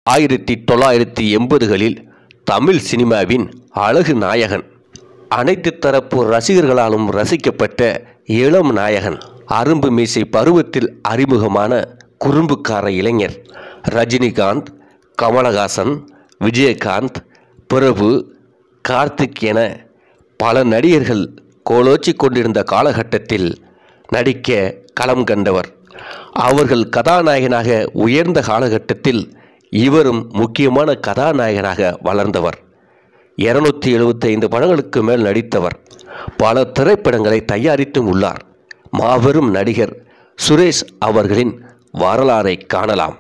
1980களில் தமிழ் சினிமாவின் அழகு நாயகன், அனைத்து தரப்பு ரசிகர்களாலும் ரசிக்கப்பட்ட இளம் நாயகன், அரும்பு மீசை பருவத்தில் அறிமுகமான குறும்புக்கார இளைஞர் ரஜினிகாந்த், கமலஹாசன், விஜயகாந்த், பிரபு, கார்த்திக் என பல நடிகர்கள் கோலோச்சி கொண்டிருந்த காலகட்டத்தில் நடிக்க களம் கண்டவர். அவர்கள் கதாநாயகனாக உயர்ந்த காலகட்டத்தில் இவரும் முக்கியமான கதாநாயகனாக வளர்ந்தவர். 275 படங்களுக்கு மேல் நடித்தவர். பல திரைப்படங்களை தயாரித்தும் உள்ளார். மாபெரும் நடிகர் சுரேஷ் அவர்களின் வரலாறை காணலாம்.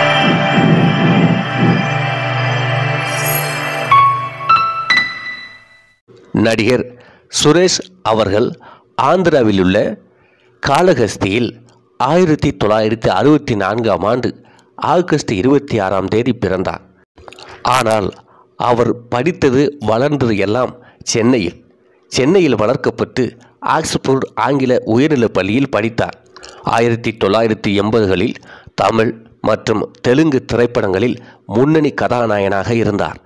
நடிகர் சுரேஷ் அவர்கள் ஆந்திராவில் உள்ள காளஹஸ்தியில் 1964ஆம் ஆண்டு ஆகஸ்ட் 26ஆம் தேதி பிறந்தார். ஆனால் அவர் படித்தது வளர்ந்தது எல்லாம் சென்னையில் வளர்க்கப்பட்டு ஆக்ஸ்போர்ட் ஆங்கில உயர்நிலைப் பள்ளியில் படித்தார். 1980களில் தமிழ் மற்றும் தெலுங்கு திரைப்படங்களில் முன்னணி கதாநாயகனாக இருந்தார்.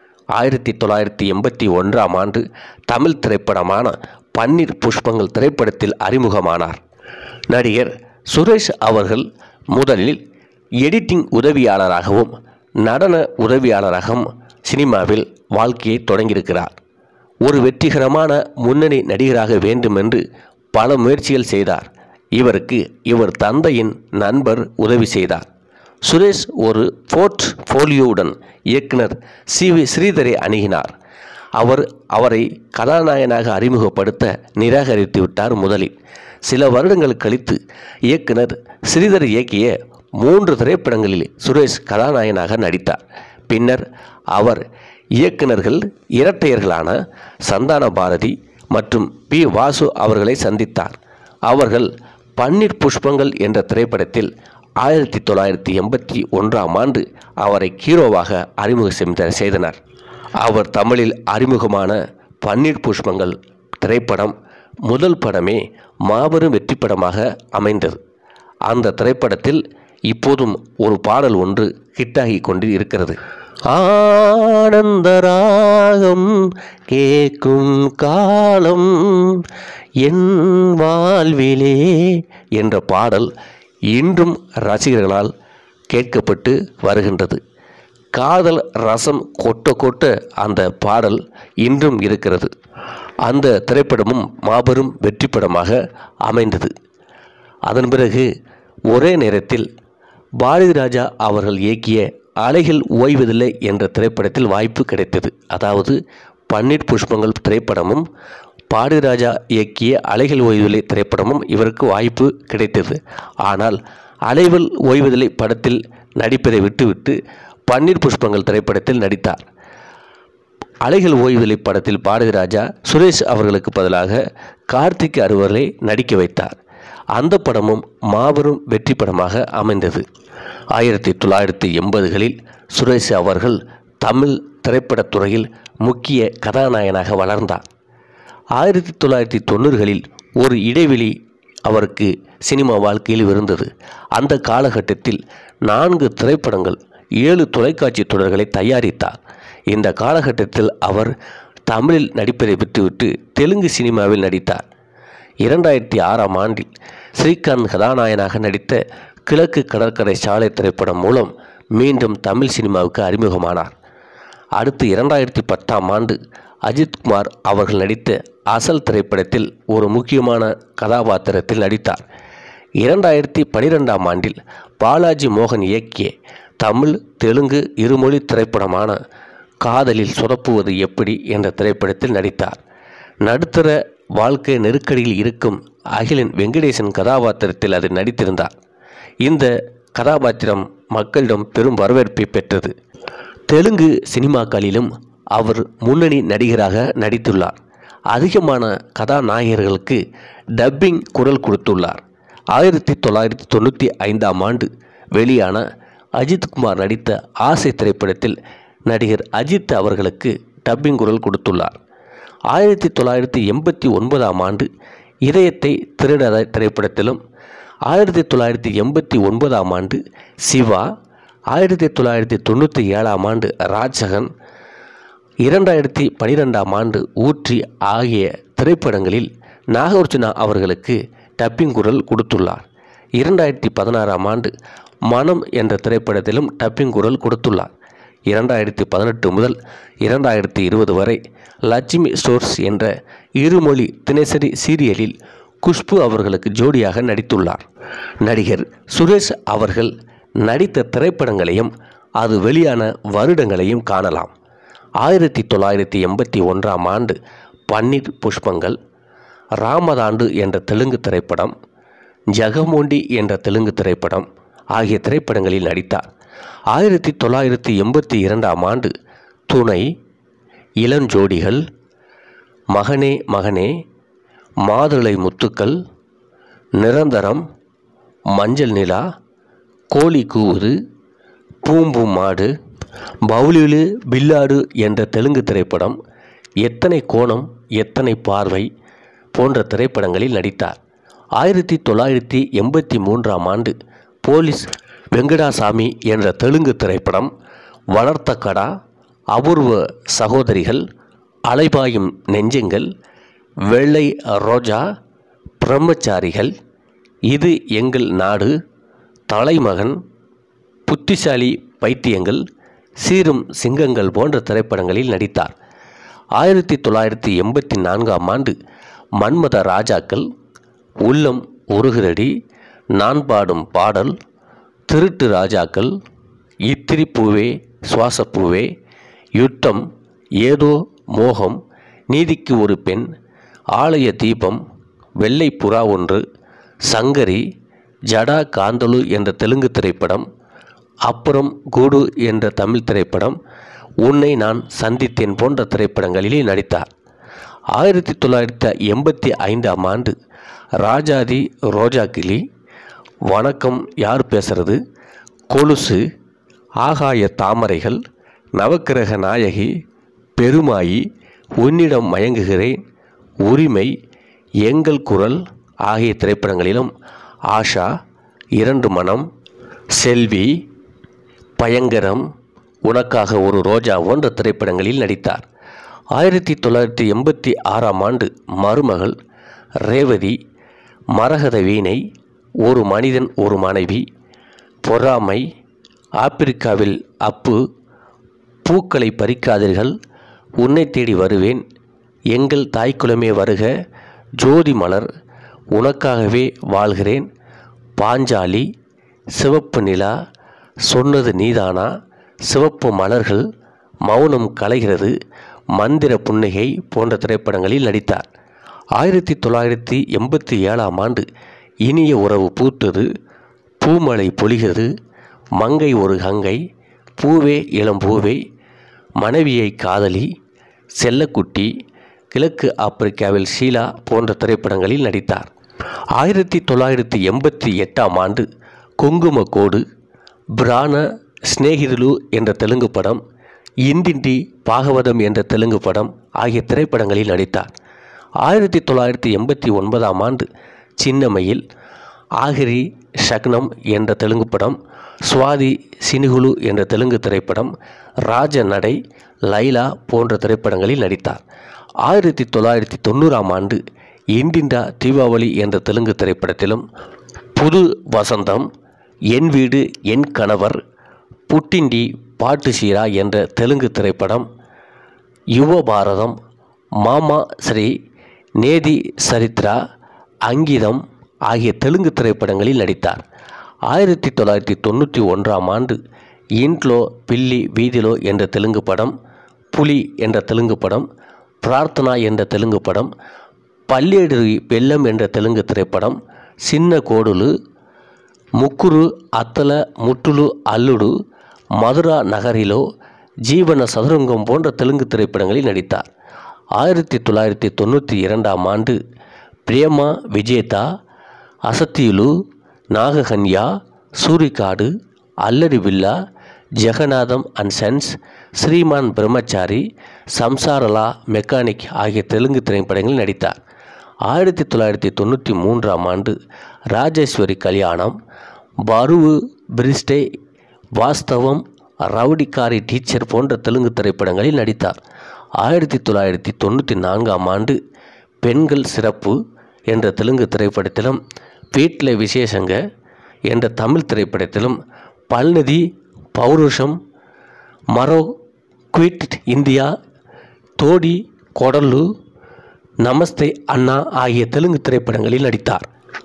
1981ஆம் ஆண்டு தமிழ் திரைப்படமான பன்னீர் புஷ்பங்கள் திரைப்படத்தில் அறிமுகமானார். நடிகர் சுரேஷ் அவர்கள் முதலில் எடிட்டிங் உதவியாளராகவும் நடன உதவியாளராகவும் சினிமாவில் வாழ்க்கையை தொடங்கியிருக்கிறார். ஒரு வெற்றிகரமான முன்னணி நடிகராக வேண்டுமென்று பல முயற்சிகள் செய்தார். இவருக்கு இவர் தந்தையின் நண்பர் உதவி செய்தார். சுரேஷ் ஒரு போர்ட்ஃபோலியோவுடன் இயக்குனர் சி.வி. ஸ்ரீதரை அணுகினார். அவரை கதாநாயகனாக அறிமுகப்படுத்த நிராகரித்து விட்டார். முதலில் சில வருடங்கள் கழித்து இயக்குனர் ஸ்ரீதர் இயக்கிய 3 திரைப்படங்களில் சுரேஷ் கதாநாயகனாக நடித்தார். பின்னர் அவர் இயக்குனர்கள் இரட்டையர்களான சந்தான பாரதி மற்றும் பி. வாசு அவர்களை சந்தித்தார். அவர்கள் பன்னீர் புஷ்பங்கள் என்ற திரைப்படத்தில் 1981ஆம் ஆண்டு அவரை ஹீரோவாக அறிமுகம் செய்தனர். அவர் தமிழில் அறிமுகமான பன்னீர் புஷ்பங்கள் திரைப்படம் முதல் படமே மாபெரும் வெற்றி படமாக அமைந்தது. அந்த திரைப்படத்தில் இப்போதும் ஒரு பாடல் ஒன்று ஹிட்டாகி கொண்டு இருக்கிறது. ஆனந்தராகம் கேட்கும் காலம் என் வாழ்விலே என்ற பாடல் இன்றும் ரசிகர்களால் கேட்கப்பட்டு வருகின்றது. காதல் ரசம் கொட்ட அந்த பாடல் இன்றும் இருக்கிறது. அந்த திரைப்படமும் மாபெரும் வெற்றி படமாக அமைந்தது. அதன் பிறகு ஒரே நேரத்தில் பாரதி ராஜா அவர்கள் இயக்கிய அலைகள் ஓய்வதில்லை என்ற திரைப்படத்தில் வாய்ப்பு கிடைத்தது. அதாவது பன்னீர் புஷ்பங்கள் திரைப்படமும் பாரதி ராஜா இயக்கிய அலைகள் ஓய்வதில்லை திரைப்படமும் இவருக்கு வாய்ப்பு கிடைத்தது. ஆனால் அலைகள் ஓய்வதில்லை படத்தில் நடிப்பதை விட்டுவிட்டு பன்னீர் புஷ்பங்கள் திரைப்படத்தில் நடித்தார். அலைகள் ஓய்வதில்லை படத்தில் பாரதி ராஜா சுரேஷ் அவர்களுக்கு பதிலாக கார்த்திக் அவர்களை நடிக்க வைத்தார். அந்த படமும் மாபெரும் வெற்றி படமாக அமைந்தது. 1980களில் சுரேஷ் அவர்கள் தமிழ் திரைப்படத்துறையில் முக்கிய கதாநாயகனாக வளர்ந்தார். 1990களில் ஒரு இடைவெளி அவருக்கு சினிமா வாழ்க்கையில் இருந்தது. அந்த காலகட்டத்தில் 4 திரைப்படங்கள் 7 தொலைக்காட்சி தொடர்களை தயாரித்தார். இந்த காலகட்டத்தில் அவர் தமிழில் நடிப்பதை விட்டுவிட்டு தெலுங்கு சினிமாவில் நடித்தார். 2006ஆம் ஆண்டில் ஸ்ரீகாந்த் கதாநாயகனாக நடித்த கிழக்கு கடற்கரை சாலை திரைப்படம் மூலம் மீண்டும் தமிழ் சினிமாவுக்கு அறிமுகமானார். அடுத்து 2010ஆம் ஆண்டு அஜித்குமார் அவர்கள் நடித்த அசல் திரைப்படத்தில் ஒரு முக்கியமான கதாபாத்திரத்தில் நடித்தார். 2012ஆம் ஆண்டில் பாலாஜி மோகன் இயக்கிய தமிழ் தெலுங்கு இருமொழி திரைப்படமான காதலில் சொதப்புவது எப்படி என்ற திரைப்படத்தில் நடித்தார். நடுத்தர வாழ்க்கை நெருக்கடியில் இருக்கும் அகிலன் வெங்கடேசன் கதாபாத்திரத்தில் அதில் நடித்திருந்தார். இந்த கதாபாத்திரம் மக்களிடம் பெரும் வரவேற்பை பெற்றது. தெலுங்கு சினிமாக்களிலும் அவர் முன்னணி நடிகராக நடித்துள்ளார். அதிகமான கதாநாயகர்களுக்கு டப்பிங் குரல் கொடுத்துள்ளார். 1995ஆம் ஆண்டு வெளியான அஜித்குமார் நடித்த ஆசை திரைப்படத்தில் நடிகர் அஜித் அவர்களுக்கு டப்பிங் குரல் கொடுத்துள்ளார். 1989ஆம் ஆண்டு இதயத்தை திருடாத திரைப்படத்திலும் 1989ஆம் ஆண்டு சிவா, 1997ஆம் ஆண்டு ராட்சகன், 2012ஆம் ஆண்டு ஊற்றி ஆகிய திரைப்படங்களில் நாகார்ஜுனா அவர்களுக்கு டப்பிங் குரல் கொடுத்துள்ளார். 2016ஆம் ஆண்டு மனம் என்ற திரைப்படத்திலும் டப்பிங் குரல் கொடுத்துள்ளார். 2018 முதல் 2020 வரை லட்சுமி ஸ்டோர்ஸ் என்ற இருமொழி தினசரி சீரியலில் குஷ்பு அவர்களுக்கு ஜோடியாக நடித்துள்ளார். நடிகர் சுரேஷ் அவர்கள் நடித்த திரைப்படங்களையும் அது வெளியான வருடங்களையும் காணலாம். 1981ஆம் ஆண்டு பன்னீர் புஷ்பங்கள், ராமதாண்டு என்ற தெலுங்கு திரைப்படம், ஜெகமோண்டி என்ற தெலுங்கு திரைப்படம் ஆகிய திரைப்படங்களில் நடித்தார். 1982ஆம் ஆண்டு துணை, இளஞ்சோடிகள், மகனே மகனே, மாதுளை முத்துக்கள், நிரந்தரம், மஞ்சள் நிலா, கோழி கூவுது, பூம்பூம் மாடு, பவுலிலு பில்லாடு என்ற தெலுங்கு திரைப்படம், எத்தனை கோணம் எத்தனை பார்வை போன்ற திரைப்படங்களில் நடித்தார். 1983ஆம் ஆண்டு போலீஸ் வெங்கடாசாமி என்ற தெலுங்கு திரைப்படம், வளர்த்த கடா, அபூர்வ சகோதரிகள், அலைபாயும் நெஞ்சங்கள், வெள்ளை ரோஜா, பிரம்மச்சாரிகள், இது எங்கள் நாடு, தலைமகன், புத்திசாலி பைத்தியங்கள், சீரும் சிங்கங்கள் போன்ற திரைப்படங்களில் நடித்தார். 1984ஆம் ஆண்டு மன்மத ராஜாக்கள், உள்ளம் உருகுதடி, நான் பாடும் பாடல், திருட்டு ராஜாக்கள், இத்திரி பூவே சுவாசப்பூவே, யுத்தம், ஏதோ மோகம், நீதிக்கு ஒரு பெண், ஆலய தீபம், வெள்ளை புறா ஒன்று, சங்கரி, ஜடா காந்தலு என்ற தெலுங்கு திரைப்படம், அப்புறம் கூடு என்ற தமிழ் திரைப்படம், உன்னை நான் சந்தித்தேன் போன்ற திரைப்படங்களிலே நடித்தார். 1985ஆம் ஆண்டு ராஜாதி ரோஜாக்கிளி, வணக்கம் யார் பேசுறது, கொலுசு, ஆகாய தாமரைகள், நவக்கிரக நாயகி, பெருமாயி, உன்னிடம் மயங்குகிறேன், உரிமை, எங்கள் குரல் ஆகிய திரைப்படங்களிலும் ஆஷா, இரண்டு மனம், செல்வி, பயங்கரம், உனக்காக ஒரு ரோஜா போன்ற திரைப்படங்களில் நடித்தார். 1986ஆம் ஆண்டு மருமகள், ரேவதி, மரகத வீணை, ஒரு மனிதன் ஒரு மனைவி, பொறாமை, ஆப்பிரிக்காவில் அப்பு, பூக்களை பறிக்காதீர்கள், உன்னை தேடி வருவேன், எங்கள் தாய்க்குலமே வருக, ஜோதி மலர், உனக்காகவே வாழ்கிறேன், பாஞ்சாலி, சிவப்பு நிலா, சொன்னது நீதானா, சிவப்பு மலர்கள், மௌனம் கலைகிறது, மந்திர புன்னகை போன்ற திரைப்படங்களில் நடித்தார். 1987ஆம் ஆண்டு இனிய உறவு பூத்தது, பூமழை பொழிகிறது, மங்கை ஒரு கங்கை, பூவே இளம்பூவே, மனைவியை காதலி, செல்லக்குட்டி, கிழக்கு ஆப்பிரிக்காவில் ஷீலா போன்ற திரைப்படங்களில் நடித்தார். 1988ஆம் ஆண்டு குங்குமக்கோடு, பிராண ஸ்நேகிதுலு என்ற தெலுங்கு படம், இந்திண்டி பாகவதம் என்ற தெலுங்கு படம் ஆகிய திரைப்படங்களில் நடித்தார். 1989ஆம் ஆண்டு சின்னமையில், ஆகிரி ஷக்னம் என்ற தெலுங்கு படம், சுவாதி சினிகுலு என்ற தெலுங்கு திரைப்படம், ராஜ நடை, லைலா போன்ற திரைப்படங்களில் நடித்தார். 1990ஆம் ஆண்டு இண்டிண்டா தீபாவளி என்ற தெலுங்கு திரைப்படத்திலும், புது வசந்தம், என் வீடு என் கணவர், புட்டிண்டி பாட்டு சீரா என்ற தெலுங்கு திரைப்படம், யுவ பாரதம், மாமா ஸ்ரீ, நேதி சரித்ரா, அங்கிதம் ஆகிய தெலுங்கு திரைப்படங்களில் நடித்தார். 1991ஆம் ஆண்டு இன்ட்லோ பில்லி வீதிலோ என்ற தெலுங்கு படம், புலி என்ற தெலுங்கு படம், பிரார்த்தனா என்ற தெலுங்கு படம், பல்லேடு வெள்ளம் என்ற தெலுங்கு திரைப்படம், சின்ன கோடுலு, முக்குரு அத்தல முட்டுலு அல்லுடு, மதுரா நகரிலோ, ஜீவன சதுரங்கம் போன்ற தெலுங்கு திரைப்படங்களில் நடித்தார். 1992ஆம் ஆண்டு Prema Vijetha, Asadhyulu, Nagakanya, Soorigadu, Allari Pilla, Jagannatham and sons, Sriman Brahmachari, Samsarala mechanic ஆகிய தெலுங்கு திரைப்படங்களில் நடித்தார். 1993ஆம் ஆண்டு ராஜேஸ்வரி கல்யாணம், பருவு பிரிஸ்டே, வாஸ்தவம், ரவுடிக்காரி டீச்சர் போன்ற தெலுங்கு திரைப்படங்களில் நடித்தார். 1994ஆம் ஆண்டு பெண்கள் சிறப்பு என்ற தெலுங்கு திரைப்படத்திலும், வீட்டில் விசேஷங்க என்ற தமிழ் திரைப்படத்திலும், பல்நதி, பௌருஷம், மரோ, குவிட் இந்தியா, தோடி, கொடலு, நமஸ்தே அண்ணா ஆகிய தெலுங்கு திரைப்படங்களில் நடித்தார்.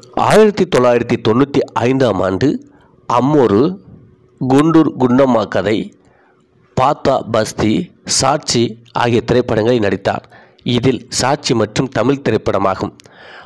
1995ஆம் ஆண்டு அம்மோரு, குண்டூர் குண்டம்மா கதை, பாத்தா பஸ்தி, சாட்சி ஆகிய திரைப்படங்களில் நடித்தார். இதில் சாட்சி மற்றும் தமிழ் திரைப்படமாகும்.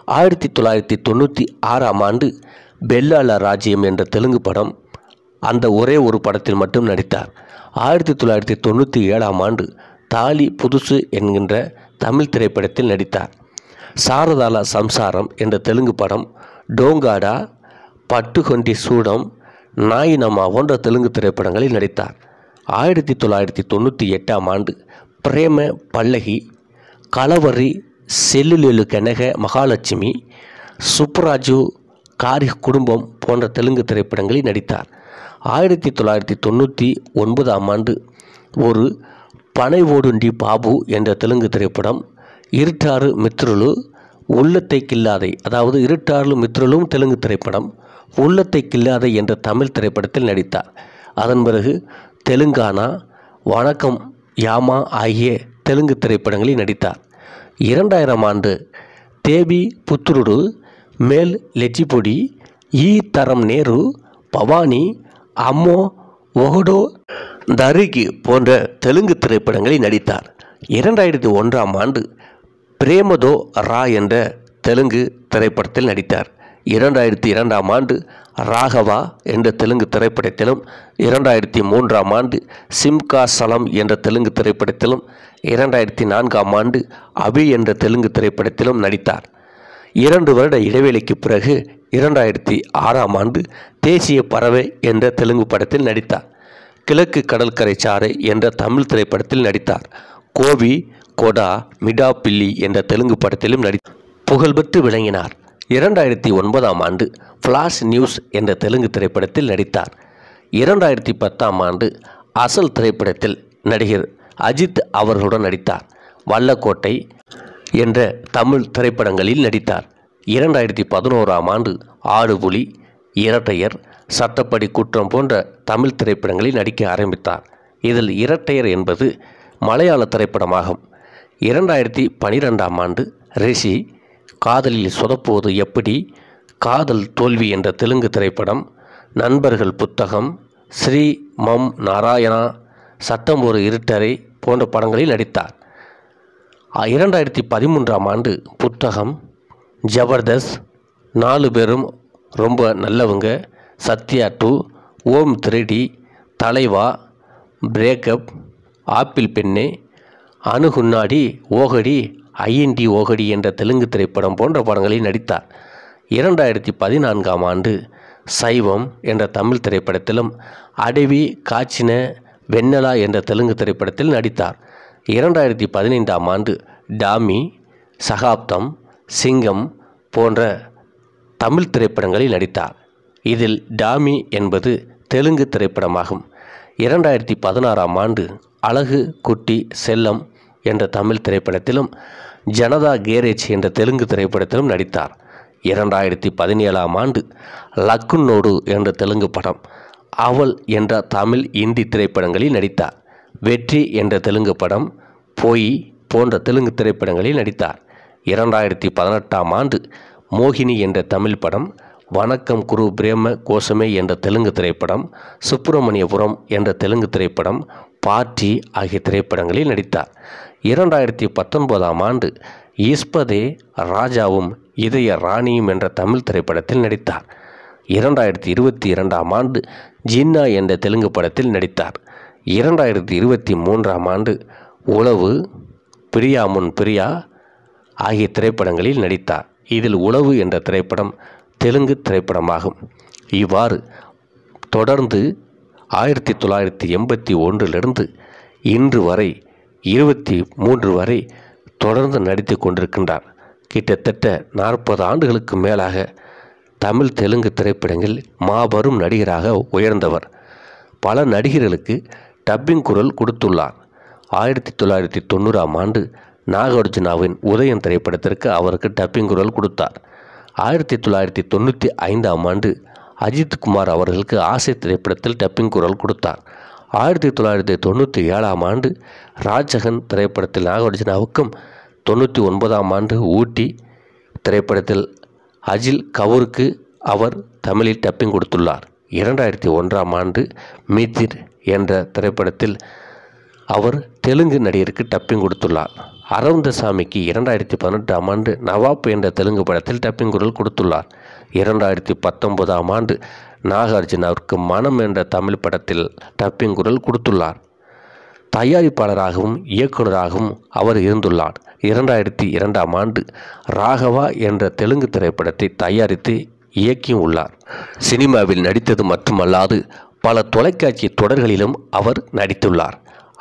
1996ஆம் ஆண்டு பெல்லால ராஜ்யம் என்ற தெலுங்கு படம், அந்த ஒரே ஒரு படத்தில் மட்டும் நடித்தார். 1997ஆம் ஆண்டு தாலி புதுசு என்கின்ற தமிழ் திரைப்படத்தில் நடித்தார். சாரதால சம்சாரம் என்ற தெலுங்கு படம், டோங்காடா, பட்டுகொண்டி சூடம், நாயினம்மா போன்ற தெலுங்கு திரைப்படங்களில் நடித்தார். 1998ஆம் ஆண்டு பிரேம பல்லகி, கலவரி, செல்லுலெலு கனக மகாலட்சுமி, சுப்ராஜு, காரி குடும்பம் போன்ற தெலுங்கு திரைப்படங்களில் நடித்தார். 1999ஆம் ஆண்டு ஒரு பனை ஓடுண்டி பாபு என்ற தெலுங்கு திரைப்படம், இருட்டாறு மித்ருலு, உள்ளத்தை கில்லாதை, அதாவது இருட்டாறு மித்ருலும் தெலுங்கு திரைப்படம், உள்ளத்தை கில்லாதை என்ற தமிழ் திரைப்படத்தில் நடித்தார். அதன் பிறகு தெலுங்கானா, வணக்கம் யாமா ஆகிய தெலுங்கு திரைப்படங்களில் நடித்தார். 2000ஆம் ஆண்டு தேவி புத்துருடு, மேல் லெச்சிபொடி, ஈ தரம் நேரு, பவானி, அம்மோ, ஒஹடோ, தரிகி போன்ற தெலுங்கு திரைப்படங்களில் நடித்தார். 2001ஆம் ஆண்டு பிரேமதோ ரா என்ற தெலுங்கு திரைப்படத்தில் நடித்தார். 2002ஆம் ஆண்டு ராகவா என்ற தெலுங்கு திரைப்படத்திலும், 2003ஆம் ஆண்டு சிம்கா சலம் என்ற தெலுங்கு திரைப்படத்திலும், 2004ஆம் ஆண்டு அபி என்ற தெலுங்கு திரைப்படத்திலும் நடித்தார். 2 வருட இடைவெளிக்கு பிறகு 2006ஆம் ஆண்டு தேசிய பறவை என்ற தெலுங்கு படத்தில் நடித்தார். கிழக்கு கடற்கரை சாறை என்ற தமிழ் திரைப்படத்தில் நடித்தார். கோவி, கொடா, மிடா பில்லி என்ற தெலுங்கு படத்திலும் புகழ்பெற்று விளங்கினார். 2009ஆம் ஆண்டு ஃப்ளாஷ் நியூஸ் என்ற தெலுங்கு திரைப்படத்தில் நடித்தார். 2010ஆம் ஆண்டு அசல் திரைப்படத்தில் நடிகர் அஜித் அவர்களுடன் நடித்தார். வல்லக்கோட்டை என்ற தமிழ் திரைப்படங்களில் நடித்தார். 2011ஆம் ஆண்டு ஆடுபுலி, இரட்டையர், சட்டப்படி குற்றம் போன்ற தமிழ் திரைப்படங்களில் நடிக்க ஆரம்பித்தார். இதில் இரட்டையர் என்பது மலையாள திரைப்படமாகும். 2012ஆம் ஆண்டு ரிஷி, காதலில் சொதப்புவது எப்படி, காதல் தோல்வி என்ற தெலுங்கு திரைப்படம், நண்பர்கள் புத்தகம், ஸ்ரீ மம் நாராயணா, சட்டம் ஒரு இருட்டரை போன்ற படங்களில் நடித்தார். 2013ஆம் ஆண்டு புத்தகம், ஜபர்தஸ்த், 4 பேரும் ரொம்ப நல்லவங்க, சத்யா 2, ஓம் 3D, தலைவா, பிரேக்கப், ஆப்பிள் பெண்ணே, அணுகுன்னாடி, ஓகடி, ஐஎன்டி ஓகடி என்ற தெலுங்கு திரைப்படம் போன்ற படங்களில் நடித்தார். 2014ஆம் ஆண்டு சைவம் என்ற தமிழ் திரைப்படத்திலும், அடவி காச்சின வெண்ணலா என்ற தெலுங்கு திரைப்படத்தில் நடித்தார். 2015ஆம் ஆண்டு டாமி, சகாப்தம், சிங்கம் போன்ற தமிழ் திரைப்படங்களில் நடித்தார். இதில் டாமி என்பது தெலுங்கு திரைப்படமாகும். 2016ஆம் ஆண்டு அழகு குட்டி செல்லம் என்ற தமிழ் திரைப்படத்திலும், ஜனதா கேரேஜ் என்ற தெலுங்கு திரைப்படத்திலும் நடித்தார். 2017ஆம் ஆண்டு லக்குன்னோடு என்ற தெலுங்கு படம், அவள் என்ற தமிழ் இந்தி திரைப்படங்களில் நடித்தார். வெற்றி என்ற தெலுங்கு படம், போய் போன்ற தெலுங்கு திரைப்படங்களில் நடித்தார். 2018ஆம் ஆண்டு மோகினி என்ற தமிழ் படம், வணக்கம் குரு பிரேம கோசமே என்ற தெலுங்கு திரைப்படம், சுப்பிரமணியபுரம் என்ற தெலுங்கு திரைப்படம், பார்ட்டி ஆகிய திரைப்படங்களில் நடித்தார். 2019ஆம் ஆண்டு ஈஸ்பதே ராஜாவும் இதய ராணியும் என்ற தமிழ் திரைப்படத்தில் நடித்தார். 2022ஆம் ஆண்டு ஜின்னா என்ற தெலுங்கு படத்தில் நடித்தார். 2023ஆம் ஆண்டு உளவு, பிரியா முன் பிரியா ஆகிய திரைப்படங்களில் நடித்தார். இதில் உளவு என்ற திரைப்படம் தெலுங்கு திரைப்படமாகும். இவ்வாறு தொடர்ந்து 1981லிருந்து இன்று வரை 23 வரை தொடர்ந்து நடித்து கொண்டிருக்கின்றார். கிட்டத்தட்ட 40 ஆண்டுகளுக்கு மேலாக தமிழ் தெலுங்கு திரைப்படங்களில் மாபெரும் நடிகராக உயர்ந்தவர். பல நடிகர்களுக்கு டப்பிங் குரல் கொடுத்துள்ளார். 1990ஆம் ஆண்டு நாகார்ஜுனாவின் உதயம் திரைப்படத்திற்கு அவருக்கு டப்பிங் குரல் கொடுத்தார். 1995ஆம் ஆண்டு அஜித் குமார் அவர்களுக்கு ஆசை திரைப்படத்தில் டப்பிங் குரல் கொடுத்தார். 1997ஆம் ஆண்டு ராஜகன் திரைப்படத்தில் நாகார்ஜுனாவுக்கும், 99ஆம் ஆண்டு ஊட்டி திரைப்படத்தில் அஜில் கபூருக்கு அவர் தமிழில் டப்பிங் கொடுத்துள்ளார். 2001ஆம் ஆண்டு மீதிர் என்ற திரைப்படத்தில் அவர் தெலுங்கு நடிகருக்கு டப்பிங் கொடுத்துள்ளார். அரவிந்தசாமிக்கு 2018ஆம் ஆண்டு நவாப் என்ற தெலுங்கு படத்தில் டப்பிங் குரல் கொடுத்துள்ளார். 2019ஆம் ஆண்டு நாகார்ஜுனாவிற்கு மனம் என்ற தமிழ் படத்தில் டப்பிங் குரல் கொடுத்துள்ளார். தயாரிப்பாளராகவும் இயக்குநராகவும் அவர் இருந்துள்ளார். 2002ஆம் ஆண்டு ராகவா என்ற தெலுங்கு திரைப்படத்தை தயாரித்து இயக்கியும் உள்ளார். சினிமாவில் நடித்தது மட்டுமல்லாது பல தொலைக்காட்சி தொடர்களிலும் அவர் நடித்துள்ளார்.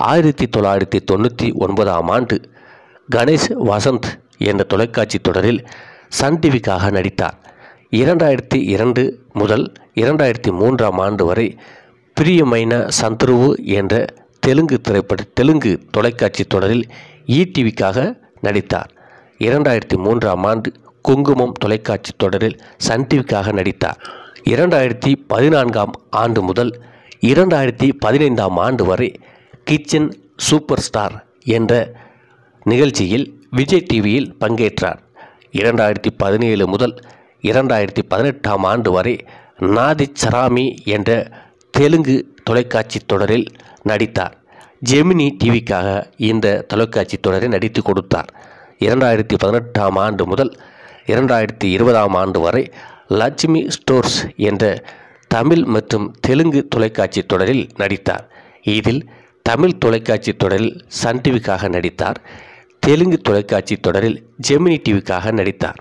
1999ஆம் ஆண்டு கணேஷ் வசந்த் என்ற தொலைக்காட்சி தொடரில் சன் டிவிக்காக நடித்தார். 2002 முதல் 2003ஆம் ஆண்டு வரை பிரியமைன சந்துருவு என்ற தெலுங்கு தொலைக்காட்சி தொடரில் ஈடிவிக்காக நடித்தார். 2003ஆம் ஆண்டு குங்குமம் தொலைக்காட்சி தொடரில் சன் டிவிக்காக நடித்தார். 2014ஆம் ஆண்டு முதல் 2015ஆம் ஆண்டு வரை கிச்சன் சூப்பர் ஸ்டார் என்ற நிகழ்ச்சியில் விஜய் டிவியில் பங்கேற்றார். 2017 முதல் 2018ஆம் ஆண்டு வரை நாதி சராமி என்ற தெலுங்கு தொலைக்காட்சி தொடரில் நடித்தார். ஜெமினி டிவிக்காக இந்த தொலைக்காட்சி தொடரை நடித்து கொடுத்தார். 2018ஆம் ஆண்டு முதல் 2020ஆம் ஆண்டு வரை லட்சுமி ஸ்டோர்ஸ் என்ற தமிழ் மற்றும் தெலுங்கு தொலைக்காட்சி தொடரில் நடித்தார். இதில் தமிழ் தொலைக்காட்சி தொடரில் சன் டிவிக்காக நடித்தார். தெலுங்கு தொலைக்காட்சி தொடரில் ஜெமினி டிவிக்காக நடித்தார்.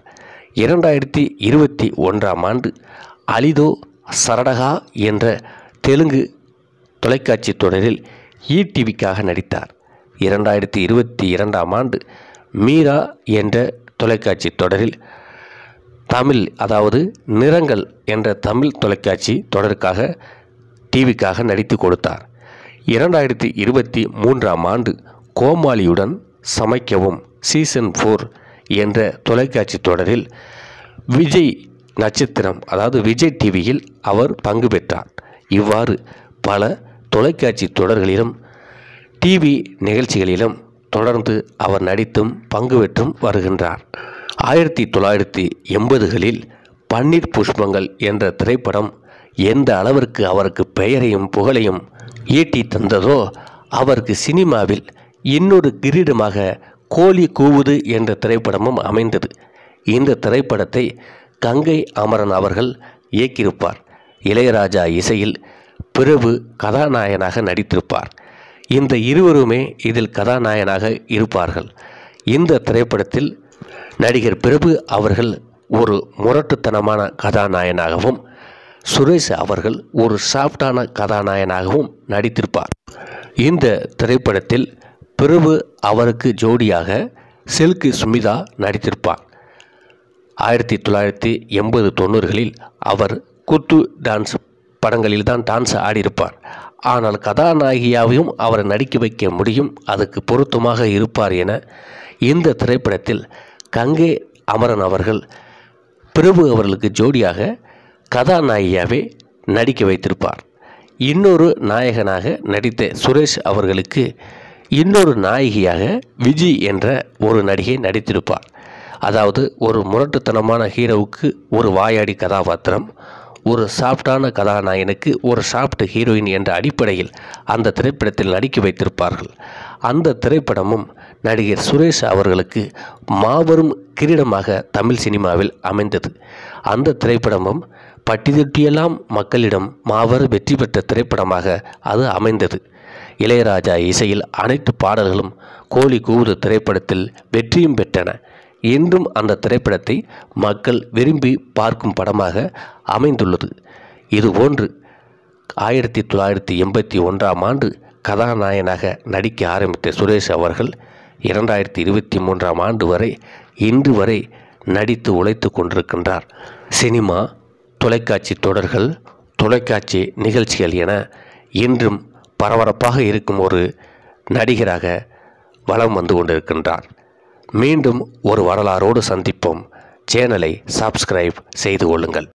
2021ஆம் ஆண்டு அலிதோ சரடகா என்ற தெலுங்கு தொலைக்காட்சி தொடரில் ஈடிவிக்காக நடித்தார். 2022ஆம் ஆண்டு மீரா என்ற தொலைக்காட்சி தொடரில் தமிழ், அதாவது நிறங்கள் என்ற தமிழ் தொலைக்காட்சி தொடருக்காக டிவிக்காக நடித்து கொடுத்தார். 2023ஆம் ஆண்டு கோமாளியுடன் சமைக்கவும் சீசன் 4 என்ற தொலைக்காட்சி தொடரில் விஜய் நட்சத்திரம், அதாவது விஜய் டிவியில் அவர் பங்கு பெற்றார். இவ்வாறு பல தொலைக்காட்சி தொடர்களிலும் டிவி நிகழ்ச்சிகளிலும் தொடர்ந்து அவர் நடித்தும் பங்கு பெற்றும் வருகின்றார். 1980களில் பன்னீர் புஷ்பங்கள் என்ற திரைப்படம் எந்த அளவிற்கு அவருக்கு பெயரையும் புகழையும் ஈட்டி தந்ததோ, அவருக்கு சினிமாவில் இன்னொரு கிரீடமாக கோழி கூவுது என்ற திரைப்படமும் அமைந்தது. இந்த திரைப்படத்தை கங்கை அமரன் அவர்கள் இயக்கியிருப்பார். இளையராஜா இசையில் பிரபு கதாநாயகனாக நடித்திருப்பார். இந்த இருவருமே இதில் கதாநாயகனாக இருப்பார்கள். இந்த திரைப்படத்தில் நடிகர் பிரபு அவர்கள் ஒரு முரட்டுத்தனமான கதாநாயகனாகவும், சுரேஷ் அவர்கள் ஒரு சாஃப்டான கதாநாயகனாகவும் நடித்திருப்பார். இந்த திரைப்படத்தில் பிரபு அவருக்கு ஜோடியாக சில்க் ஸ்மிதா நடித்திருப்பார். 1980-90களில் அவர் குத்து டான்ஸ் படங்களில் தான் டான்ஸ் ஆடியிருப்பார். ஆனால் கதாநாயகியாவையும் அவர் நடிக்க வைக்க முடியும், அதுக்கு பொருத்தமாக இருப்பார் என இந்த திரைப்படத்தில் கங்கை அமரன் அவர்கள் பிரபு அவர்களுக்கு ஜோடியாக கதாநாயகியாவே நடிக்க வைத்திருப்பார். இன்னொரு நாயகனாக நடித்த சுரேஷ் அவர்களுக்கு இன்னொரு நாயகியாக விஜய் என்ற ஒரு நடிகை நடித்திருப்பார். அதாவது ஒரு முரட்டுத்தனமான ஹீரோவுக்கு ஒரு வாயாடி கதாபாத்திரம், ஒரு சாஃப்டான கதாநாயகனுக்கு ஒரு சாஃப்ட் ஹீரோயின் என்ற அடிப்படையில் அந்த திரைப்படத்தில் நடிக்க வைத்திருப்பார்கள். அந்த திரைப்படமும் நடிகர் சுரேஷ் அவர்களுக்கு மாபெரும் கிரீடமாக தமிழ் சினிமாவில் அமைந்தது. அந்த திரைப்படமும் பட்டிதொட்டியெல்லாம் மக்களிடம் மாபெரும் வெற்றி பெற்ற திரைப்படமாக அது அமைந்தது. இளையராஜா இசையில் அனைத்து பாடல்களும் கோழி கூவுது திரைப்படத்தில் வெற்றியும் பெற்றன. இன்றும் அந்த திரைப்படத்தை மக்கள் விரும்பி பார்க்கும் படமாக அமைந்துள்ளது. இதுபோன்று 1981ஆம் ஆண்டு கதாநாயகனாக நடிக்க ஆரம்பித்த சுரேஷ் அவர்கள் 2023ஆம் ஆண்டு வரை இன்று வரை நடித்து உழைத்து கொண்டிருக்கின்றார். சினிமா, தொலைக்காட்சி தொடர்கள், தொலைக்காட்சி நிகழ்ச்சிகள் என இன்றும் பரபரப்பாக இருக்கும் ஒரு நடிகராக வலம் வந்து கொண்டிருக்கின்றார். மீண்டும் ஒரு வரலாறோடு சந்திப்போம். சேனலை சப்ஸ்கிரைப் செய்து கொள்ளுங்கள்.